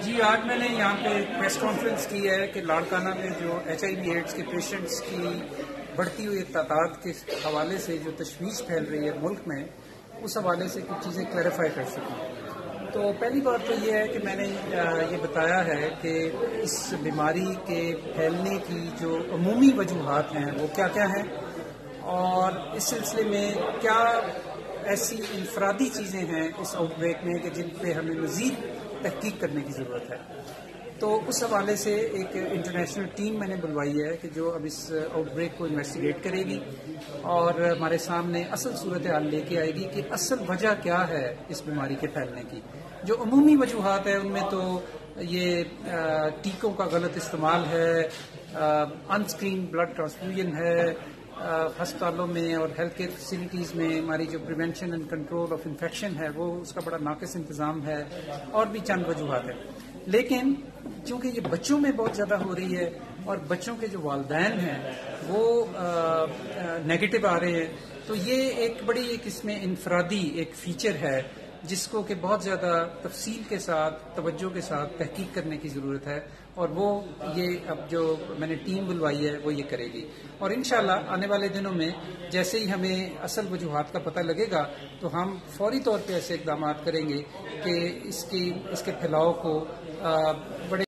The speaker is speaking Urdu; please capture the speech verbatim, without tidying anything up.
جی آج میں نے یہاں پہ ایک پریس کانفرنس کی ہے کہ لاڑکانہ میں جو ایچ آئی وی ایڈز کے پیشنٹس کی بڑھتی ہوئی تعداد کے حوالے سے جو تشویش پھیل رہی ہے ملک میں، اس حوالے سے کچھ چیزیں کلیریفائی کر سکوں۔ تو پہلی بات تو یہ ہے کہ میں نے یہ بتایا ہے کہ اس بیماری کے پھیلنے کی جو عمومی وجوہات ہیں وہ کیا کیا ہیں، اور اس سلسلے میں کیا ایسی انفرادی چیزیں ہیں اس آؤٹ بریک میں کہ جن پہ ہمیں مزید تحقیق کرنے کی ضرورت ہے۔ تو اس حوالے سے ایک انٹرنیشنل ٹیم میں نے بلوائی ہے کہ جو اب اس آؤٹ بریک کو انویسٹیگیٹ کرے گی اور ہمارے سامنے اصل صورتحال لے کے آئے گی کہ اصل وجہ کیا ہے اس بیماری کے پھیلنے کی۔ جو عمومی وجوہات ہیں ان میں تو یہ ٹیکوں کا غلط استعمال ہے، ان اسکرین بلڈ ٹرانسفیوژن ہے، ہسپتالوں میں اور ہیلتھ کیئر فیسلٹیز میں ہماری جو prevention and control of infection ہے وہ اس کا بڑا ناقص انتظام ہے، اور بھی چند وجوہات ہیں۔ لیکن چونکہ یہ بچوں میں بہت زیادہ ہو رہی ہے اور بچوں کے جو والدین ہیں وہ نیگیٹو آ رہے ہیں، تو یہ ایک بڑی ایک اس میں انفرادی ایک فیچر ہے جس کو کہ بہت زیادہ تفصیل کے ساتھ توجہ کے ساتھ تحقیق کرنے کی ضرورت ہے، اور وہ یہ اب جو میں نے ٹیم بلوائی ہے وہ یہ کرے گی۔ اور انشاءاللہ آنے والے دنوں میں جیسے ہی ہمیں اصل وجوہات کا پتہ لگے گا تو ہم فوری طور پہ ایسے اقدامات کریں گے کہ اس کی اس کے پھیلاؤ کو بڑے